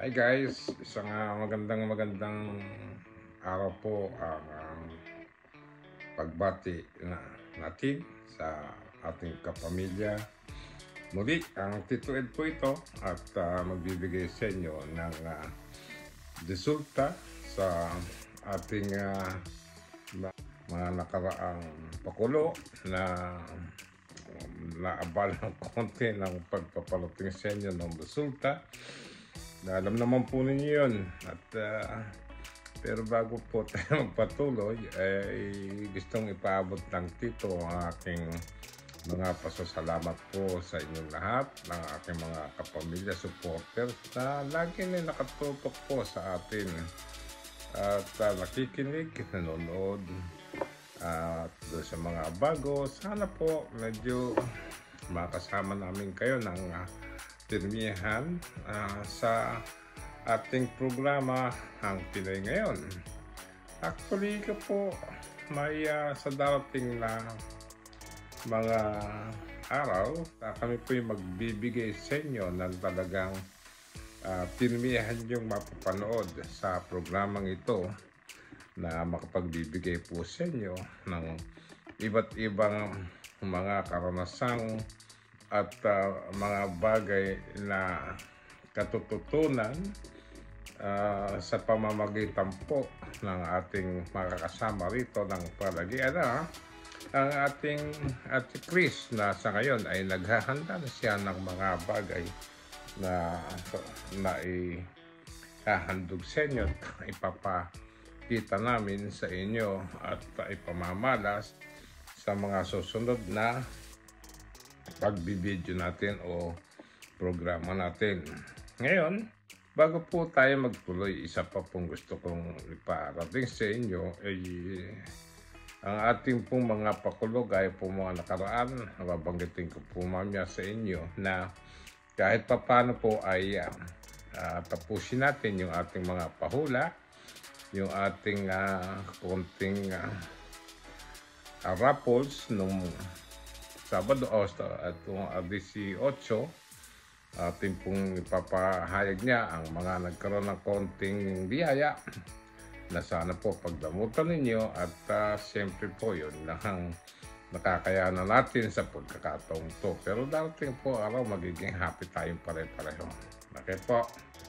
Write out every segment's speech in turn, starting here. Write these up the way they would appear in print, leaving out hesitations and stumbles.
Hi guys, isang magandang araw po ang pagbati natin sa ating kapamilya. Muli, ang Tito Ed po ito at magbibigay sa inyo ng resulta sa ating mga nakaraang pakulo na naabala ng konti ng pagpaparating sa inyo ng resulta. Alam naman po ninyo yun. At pero bago po tayo magpatuloy, gustong ipaabot ng Tito ang aking mga pasasalamat po sa inyong lahat, ng aking mga kapamilya, supporters na lagi na nakatutok po sa atin at nakikinig, nanonood. At doon sa mga bago, sana po medyo makasama namin kayo ng pirmihan sa ating programa Ang Pinoy Ngayon. Actually ko po may sa darating na mga araw kami po yung magbibigay sa inyo ng talagang pirmihan yung mapapanood sa programang ito na makapagbibigay po sa inyo ng iba't ibang mga karanasang at mga bagay na katututunan sa pamamagitan po ng ating makakasama rito ng palagi. Ang ating Ate Chris na sa ngayon ay naghahanda na siya ng mga bagay na ihahandog sa inyo at ipapakita namin sa inyo at ipamamalas sa mga susunod na pagbibideo natin o programa natin. Ngayon, bago po tayo magtuloy, isa pa pong gusto kong iparating sa inyo ay ang ating pong mga pakulo gaya po mga nakaraan. Babanggitin ko po mamaya sa inyo na kahit pa paano po ay tapusin natin yung ating mga pahula, yung ating konting raffles nung Sabado at 18 ating pong ipapahayag niya ang mga nagkaroon ng konting biyaya na sana po pagdamutan ninyo at siyempre po yun lang nakakayanan natin sa pagkakataong to. Pero darating po araw magiging happy tayong pare-pareho. Okay po.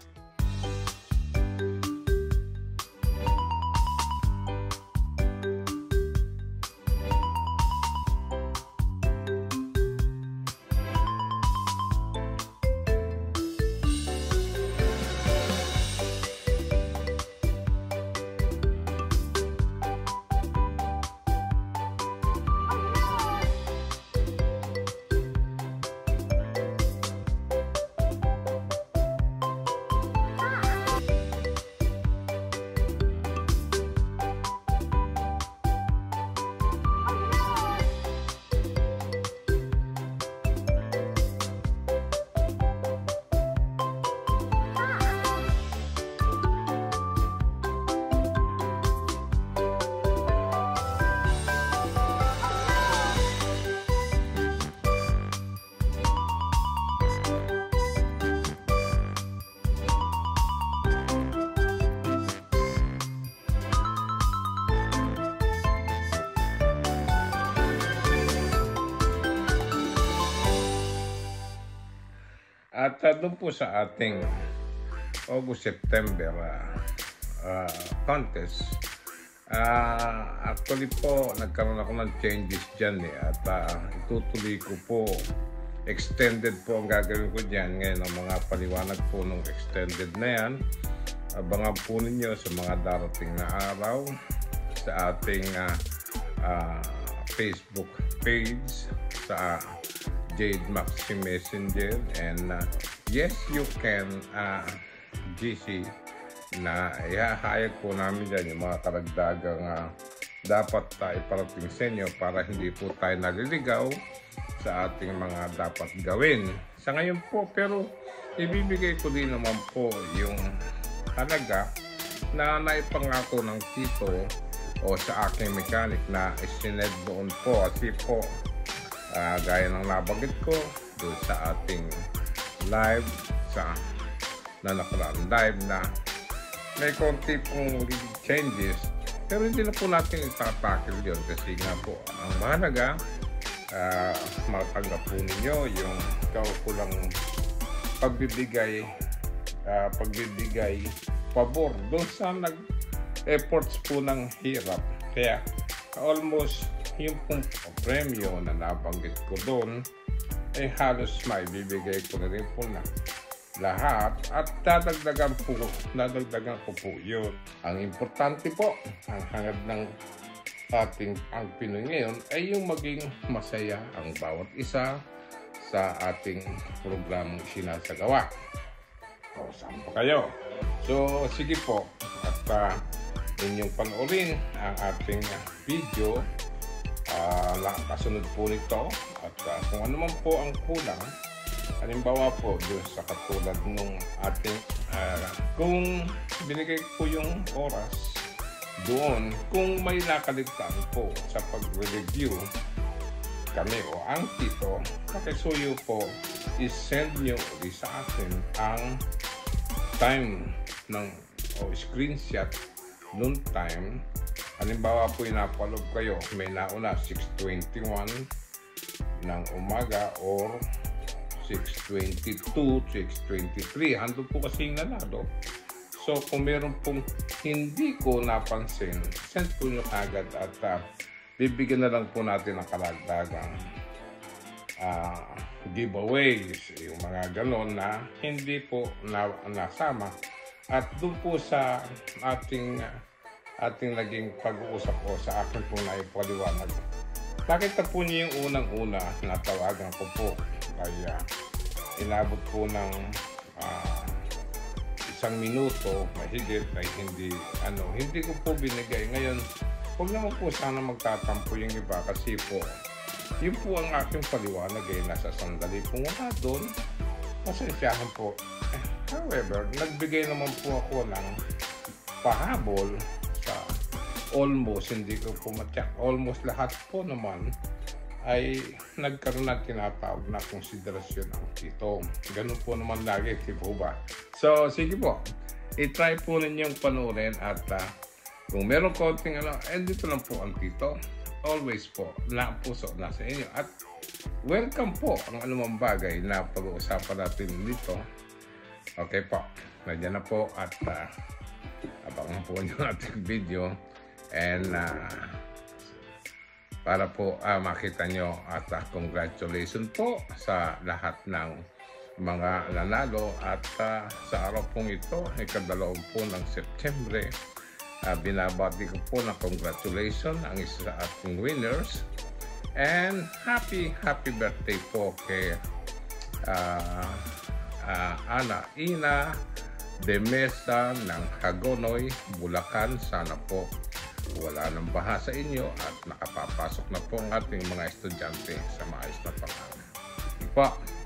At doon po sa ating August-September contest, actually po nagkaroon ako ng changes dyan at itutuloy ko po, extended po ang gagawin ko dyan ngayon, ang mga paliwanag po ng extended na yan. Abangan po ninyo sa mga darating na araw sa ating Facebook page sa Jade Maxi Messenger and yes you can GC na ihahayag po namin dyan yung mga karagdagang dapat iparating sa inyo para hindi po tayo naliligaw sa ating mga dapat gawin sa ngayon po. Pero ibibigay ko din naman po yung halaga na naipangako ng Tito o sa aking mechanic na isined doon po kasi po gaya ng nabanggit ko doon sa ating live sa na nakaraan live na may konti pong changes, pero hindi na po natin itatakil yun kasi nga po ang mahalaga, matanggap po ninyo yung kaukulang pagbibigay pabor doon sa nag-efforts po ng hirap. Kaya almost yung pong premyo na nabanggit ko doon ay halos maibibigay ko na rin po na lahat at dadagdagan ko po yun. Ang importante po, ang hangad ng ating ang Pinoy ngayon ay yung maging masaya ang bawat isa sa ating programang sinasagawa. O, saan pa kayo? So, sige po. At inyong panoorin ang ating video. Kasunod po nito. At kung ano man po ang kulang, halimbawa po doon sa katulad nung ating kung binigay po yung oras doon, kung may nakaligtaan po sa pag-review kami o ang tito, pakisuyo po i-send nyo sa akin ang time ng screenshot noon time. Halimbawa po inapaload kayo, may nauna 6:21 ng umaga or 6:22, 6:23, hando po kasing nanalo. So kung meron pong hindi ko napansin, send po nyo agad at bibigyan na lang po natin ng kalagdagang giveaways, yung mga ganon na hindi po nasama. At doon po sa ating naging pag-uusap po sa akin po na ipaliwanag. Nakita po niyo yung unang-una na tawagan ko po. Kaya inabot po ng 1 minuto mahigit ay hindi ko po binigay. Ngayon, huwag naman po sana magtatampo yung iba kasi po yun po ang aking paliwanag nasa sandali po wala doon. Pasensyahan po. However, nagbigay naman po ako ng pahabol sa almost, hindi ko po matyak, almost lahat po naman ay nagkaroon ng tinatawag na konsiderasyon ang tito. Ganun po naman lagi, di po ba? So, sige po. I-try po ninyong panoorin at kung meron konting dito lang po ang tito. Always po, na puso nasa inyo. At welcome po ang anumang bagay na pag-uusapan natin dito. Okay po, nandiyan na po at abangan po yung ating video. And para po makita nyo at congratulations po sa lahat ng mga nanalo at sa araw pong ito, ika-2 po ng September, binabati ko po na congratulations ang isa sa ating winners and happy birthday po kay Ana Ina de Mesa ng Hagonoy, Bulacan. Sana po wala nang baha sa inyo at nakapapasok na po ang ating mga estudyante sa maayos na pag-aaral.